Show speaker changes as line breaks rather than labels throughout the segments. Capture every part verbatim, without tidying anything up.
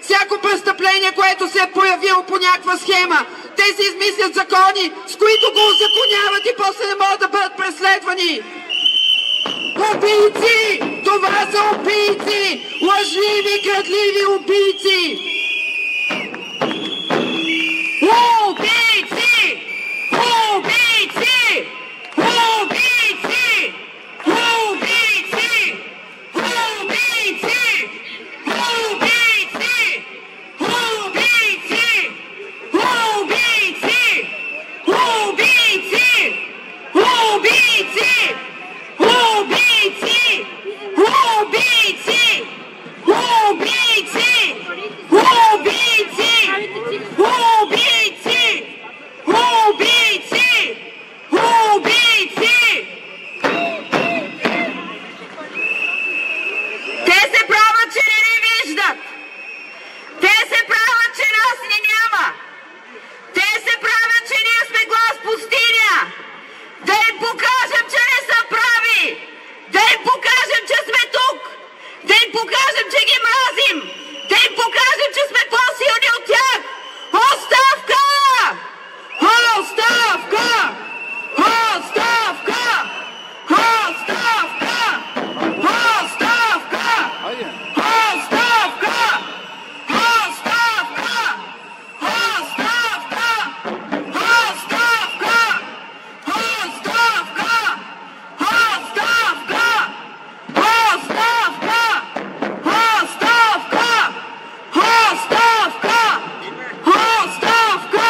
всяко престъпление, което се е появило по някаква схема. Те си измислят закони, с които го узаконяват и после не могат да бъдат преследвани. Убийци! Това са убийци! Лъжливи, крадливи убийци! Убийци! Убийци! Убийци! Убийци! Убийци! Убийци! Убийци! Убийци! Убийци! Убийци! Убийци! Убийци! Убийци! Убийци! Убийци! Убийци! Убийци! Те се правят, че не ни виждат. Те се правят, че нас ни няма. Те се правят, че ние сме глас пустиня. Да им покажем, че не са прави. Да им покажем, че сме тук. Да им покажем, че ги мразим. Да им покажем, че сме по-силни от тях. Оставка! Оставка! Оставка! Оставка! Оставка! Оставка! Оставка! Оставка! Оставка! Оставка! Оставка! Оставка! Оставка! Оставка! Оставка!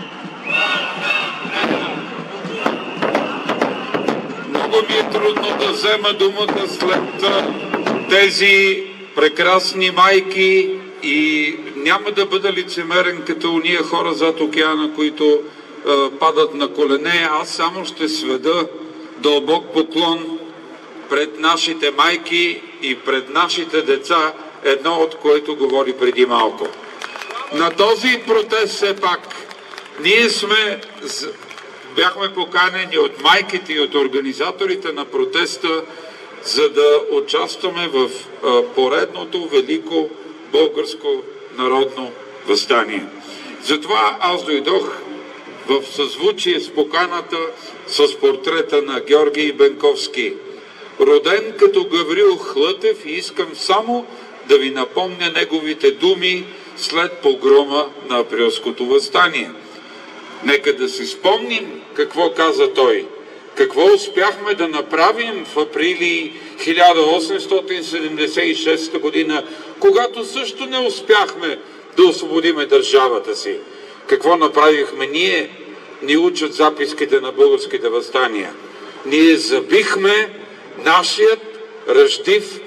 Много ми е трудно да взема думата след тези прекрасни майки и няма да бъда лицемерен като уния хора зад океана, които е, падат на колене. Аз само ще сведа дълбок поклон пред нашите майки и пред нашите деца, едно от което говори преди малко. На този протест все пак ние сме, бяхме поканени от майките и от организаторите на протеста, за да участваме в поредното велико българско народно въстание. Затова аз дойдох в съзвучие с поканата с портрета на Георги Бенковски, роден като Гаврил Хлътев, и искам само да ви напомня неговите думи след погрома на Априлското въстание. Нека да си спомним какво каза той. Какво успяхме да направим в априли хиляда осемстотин седемдесет и шеста година, когато също не успяхме да освободиме държавата си. Какво направихме ние? Ни учат записките на българските въстания. Ние забихме нашият ръждив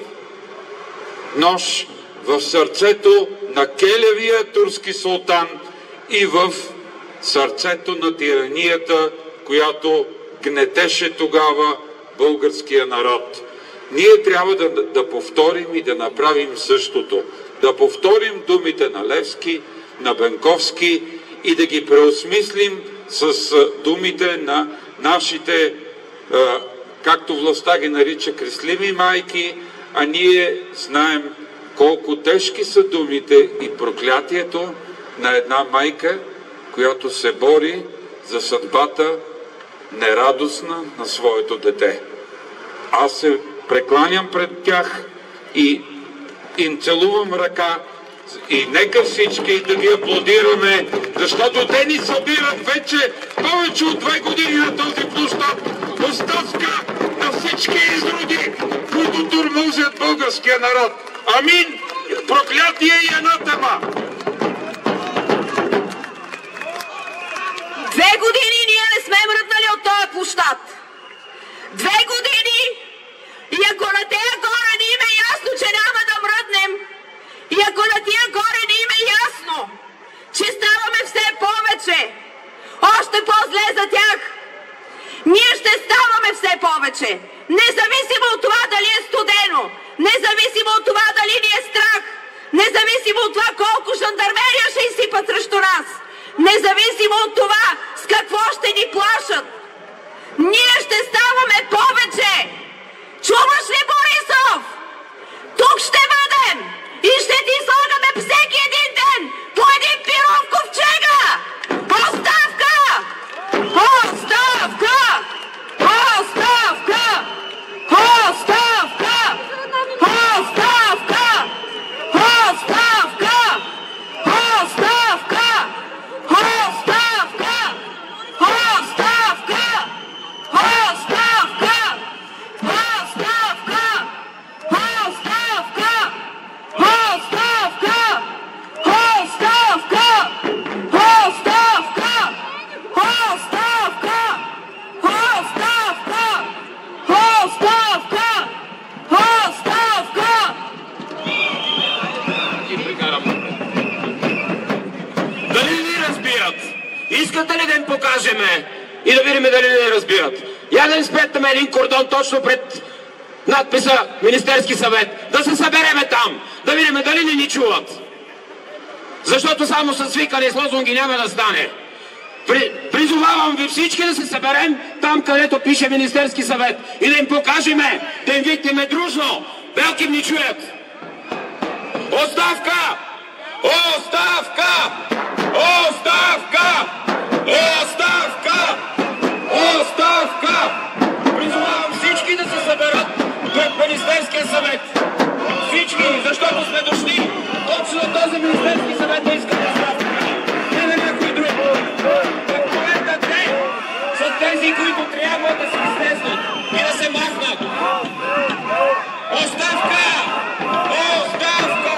нож в сърцето на келевия турски султан и в сърцето на тиранията, която гнетеше тогава българския народ. Ние трябва да, да повторим и да направим същото. Да повторим думите на Левски, на Бенковски и да ги преосмислим с думите на нашите, както властта ги нарича, кресливи майки, а ние знаем колко тежки са думите и проклятието на една майка, която се бори за съдбата нерадостна на своето дете. Аз се прекланям пред тях и им целувам ръка и нека всички да ги аплодираме, защото те ни събират вече повече от две години на този площад. Оставка на всички изроди, които тормозят българския народ. Амин! Проклятие и анатема!
Две години ние не сме мръднали от този площад. Две години и ако на тея горе ни им е ясно, че няма да мръднем, и ако на тия горе ни им е ясно, че ставаме все повече, още по-зле за тях, ние ще ставаме все повече. Независимо от това дали е студено, независимо от това дали ни е страх, независимо от това колко жандармерия ще изсипат срещу нас, независимо от това с какво ще ни плашат, ние ще ставаме повече. Чуваш ли, Борисов? Тук ще бъдем и ще ти слагаме всеки един
разбират. Искате ли да им покажеме и да видим дали не разбират? Я да им спретаме един кордон точно пред надписа Министерски съвет, да се събереме там, да видим дали не ни чуват. Защото само с викане и с лозунги няма да стане. При, призовавам ви всички да се съберем там, където пише Министерски съвет и да им покажеме, да им викнеме дружно. Белки ни чуят. Оставка! Оставка! Оставка! Оставка! Оставка! Призовавам всички да се съберат пред Министерския съвет. Всички, защото сме дошли точно този Министерски съвет да иска оставка. Не на някой друг. В момента те са тези, които трябва да се излезнат и да се махнат. Оставка! Оставка!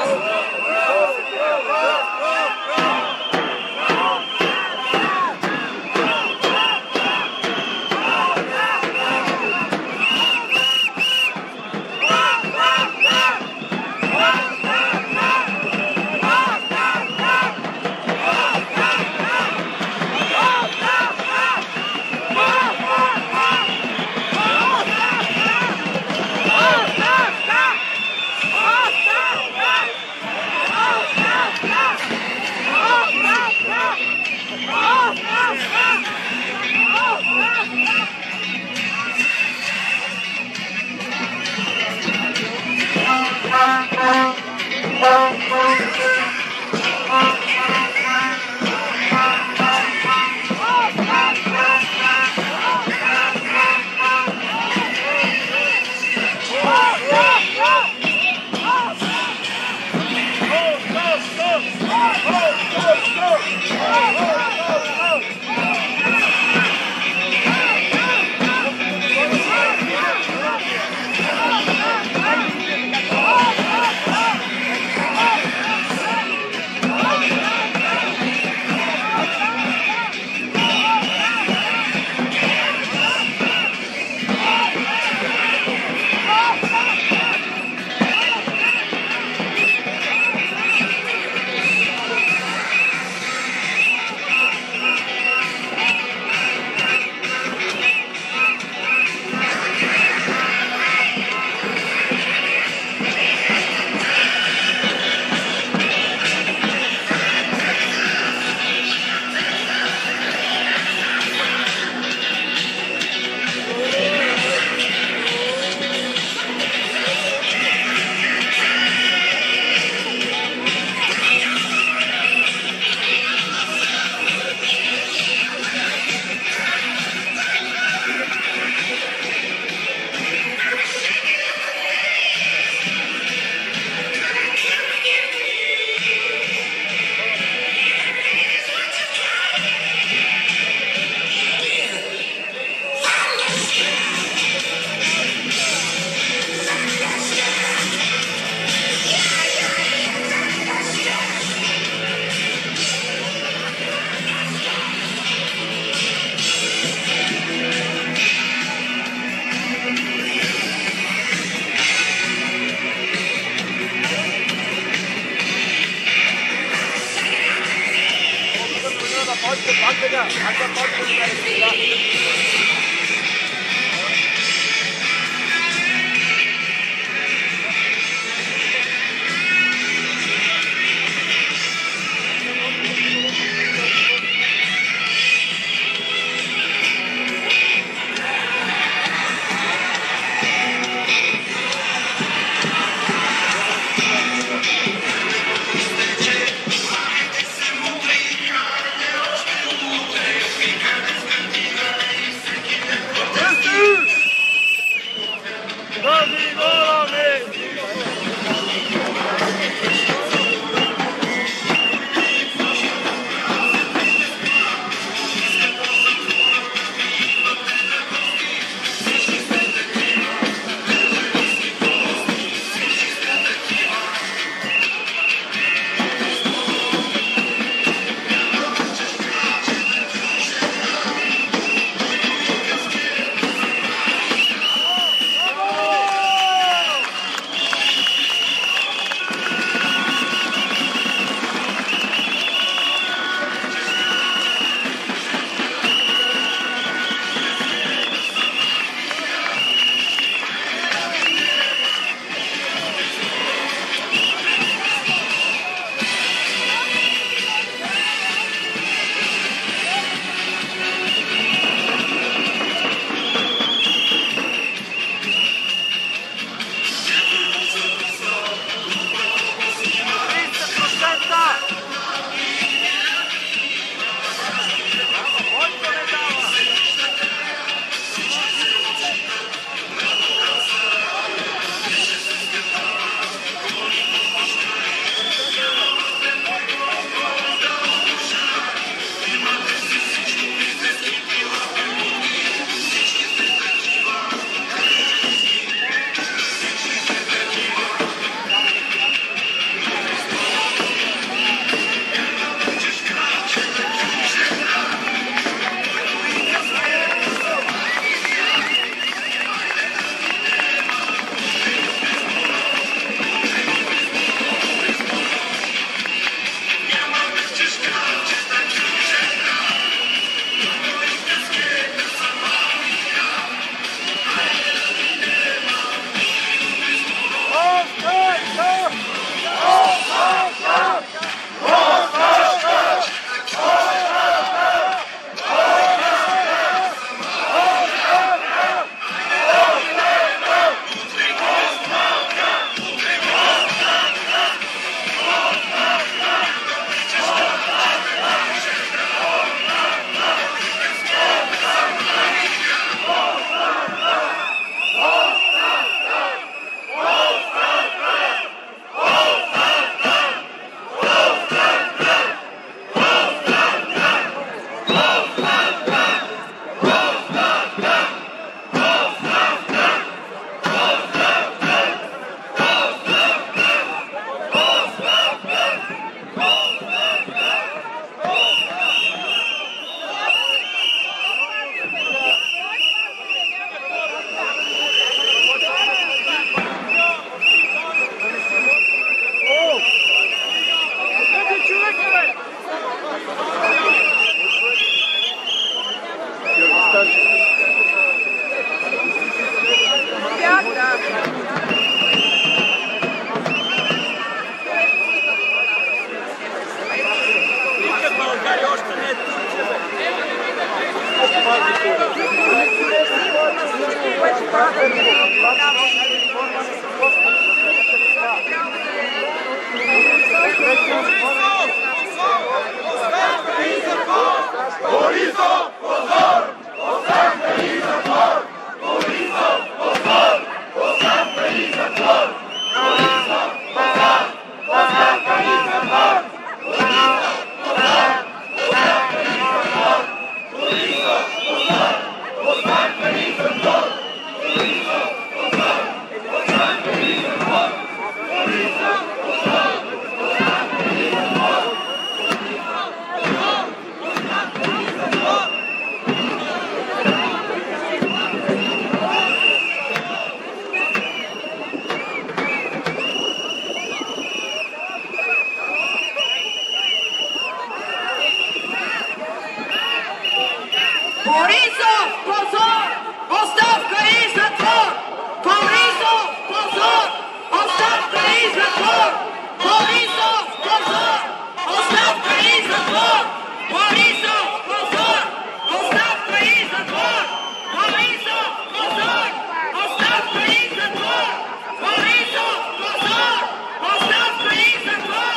Борисов, позор! Оставка и затвор! Борисов, позор! Оставка и затвор! Борисов, позор! Оставка и затвор! Борисов, позор! Оставка и затвор! Борисов, позор! Оставка и затвор! Борисов, позор! Оставка и затвор!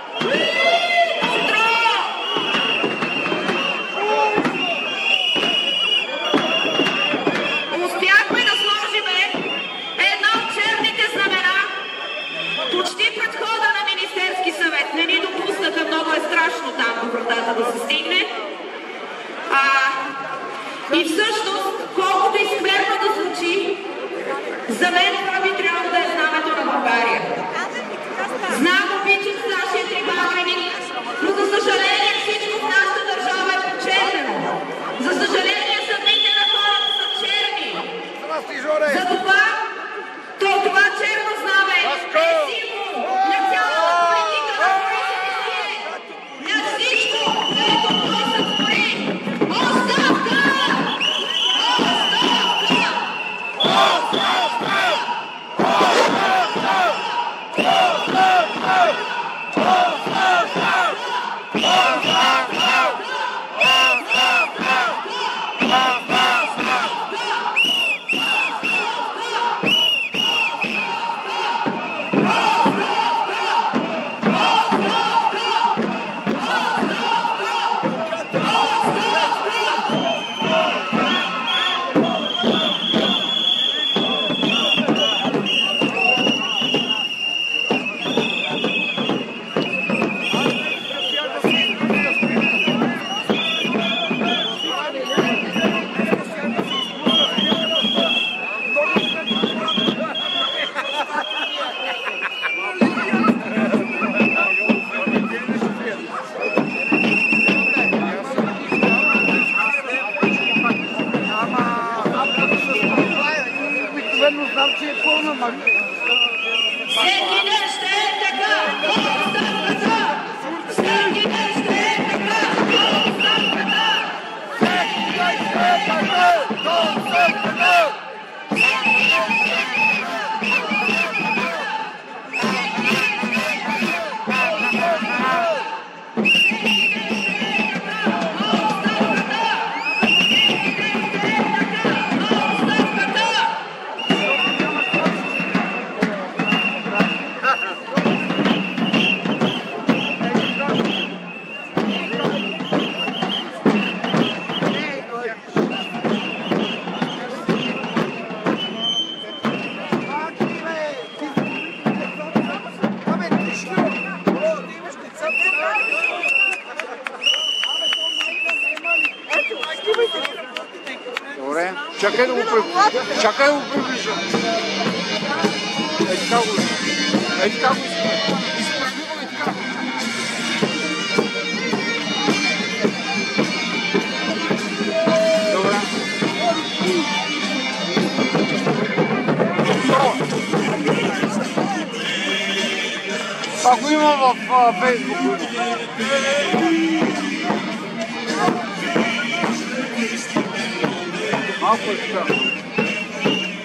Успяхме да сложим една от черните знамена почти пред входа на Министерски съвет. Не ни допуснаха, много е страшно там до вратата да се стигне. А, и всъщност, колкото и скверно да звучи, за мен това би трябвало да е знамето на България. Знам, обичам нашия трибалник, но за съжаление всичко в нашата държава е почернено. За съжаление съдните на хората са черни. Затова това черно знаме е символ на цялата политика на Борисов, на всичко, което той сътвори. Оставка! Всеки ден ще е така, оставката! Всеки ден ще е така, оставката! Всеки ден ще е така, оставката!
Добре, чакай да го приближа. Чакай да го приближа. Ей така го изпълни. Ей така го изпълни. Изпълни го и така. Добре. Ако има в Фейсбук. Малко е така.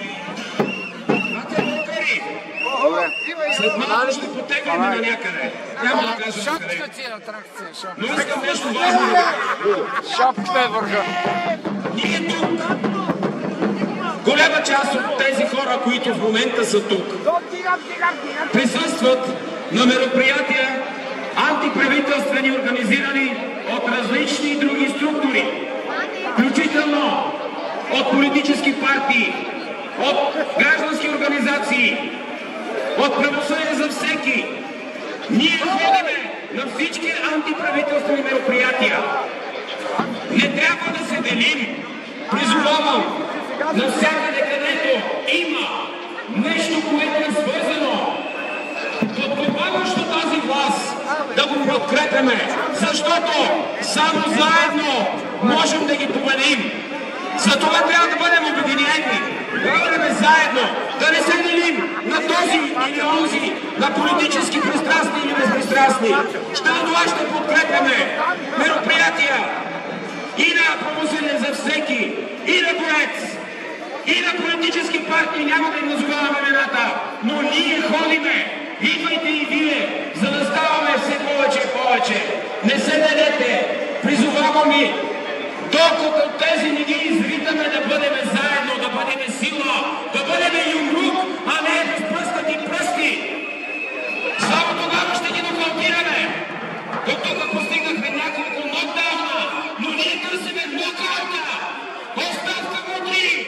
След малко ще потегнем на някъде. Няма да кажа
Шапка ти е атракция, шапка.
Но искам нещо важно да кажа.
Шапка е върха.
Ние тук, голяма част от тези хора, които в момента са тук, присъстват на мероприятия антиправителствени, организирани от различни други структури, включително от политически партии, от граждански организации, от правосъдие за всеки. Ние ходиме на всички антиправителствени мероприятия. Не трябва да се делим. Призовавам навсякъде, където има нещо, което е свързано, подпомагащо тази власт, да го подкрепяме, защото само заедно можем да ги победим. Затова трябва да бъдем обединени, да бъдем заедно, да не се делим на този или онзи, на политически пристрастни или безпристрастни. Ще на това ще подкрепяме мероприятия и на правосъдие за всеки, и на борец, и на политически партии, няма да им назоваваме имената, но ние ходиме. Идвайте и вие, за да ставаме все повече и повече. Не се делете, призовавам ви, докато тези не ги изритаме, да бъдем заедно, да бъдем сила, да бъдем юмрук, а не разпръскати пръсти. Само тогава ще ги нокаутираме. До тук постигнахме няколко нокдауна, но ние търсиме нокаута. Оставка мъдри!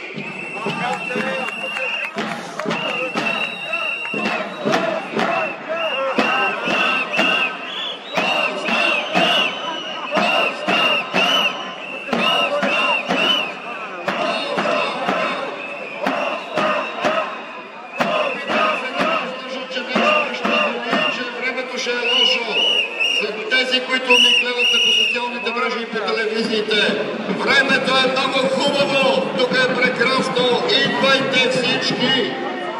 Които ни гледате по социалните мрежи и по телевизиите. Времето е много хубаво, тук е прекрасно, идвайте всички.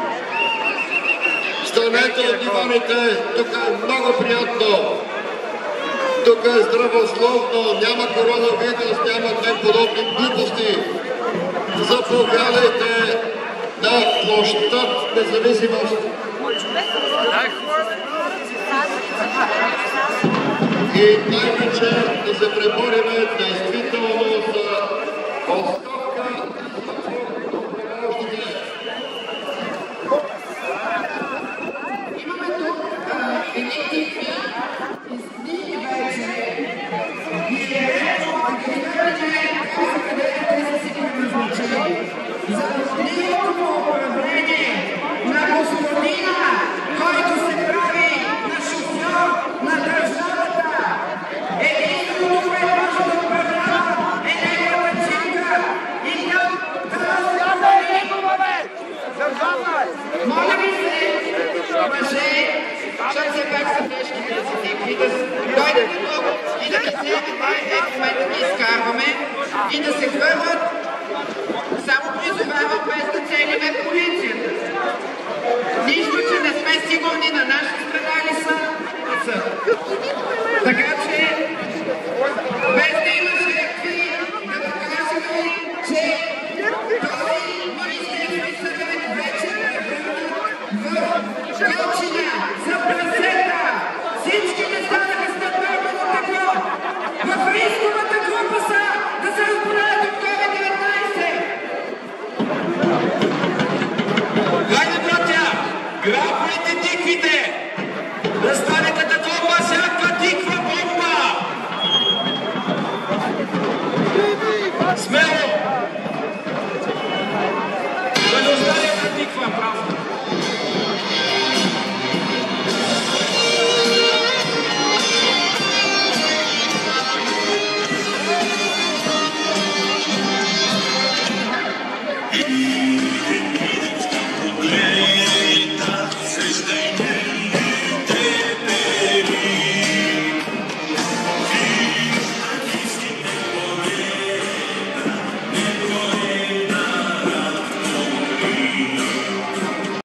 Станете от диваните, тук е много приятно. Тук е здравословно, няма коронавирус, няма тем подобни глупости. Заповядайте на площад Независимост. И най-вече да се пребориме действително за оставка на още.
Имаме тук едни тикви из книги вече. Ние активираме каза къде те са си предназначени. За годиното управление на господина, който се прави на шофьор на държавата. Единственото, което може да управлява, е неговата чинка и тя да моля ви се, мъже, защото все пак са тежките да си тикви, да дойдете тук и да ги вземете, е в момента ги изкарваме и да се хвърват. Само призовавам без да целиме полицията. Нищо, че не сме сигурни на наши страна ли са. Така че, без да има жертви, да покажем, че този Министерски съвет вече е в Кълчина за прасета. Всички не станаха стандартно тегло. В рисковата група са да се разболеят от ковид деветнайсет.
Хайде, братя, грабвайте тиквите! Да стане катакомба, всяка тиква бомба! Смело!